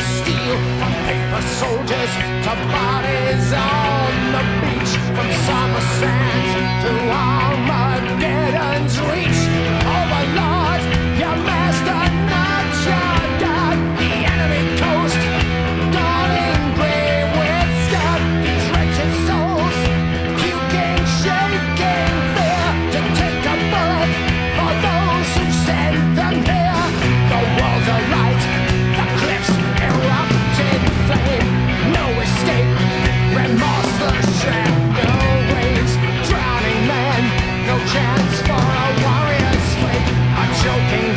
steel, from paper soldiers to bodies on the beach, from summer sands to Armageddon's reach. Overlord, your master, not your god. The enemy coast, dawning gray with scud. These wretched souls, puking, shaking fear, to take a bullet for those who sent them here. The walls are light, the cliffs erupt in flame. No escape, remorseless shadow waves. Drowning men, no chance for a warrior's fate. A choking